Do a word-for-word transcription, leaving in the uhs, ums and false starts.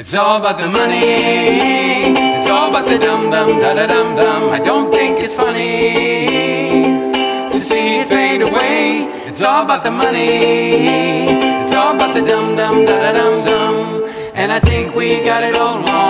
It's all about the money. It's all about the dum dum da da dum dum. I don't think it's funny to see it fade away. It's all about the money. It's all about the dum dum da da dum dum. And I think we got it all wrong.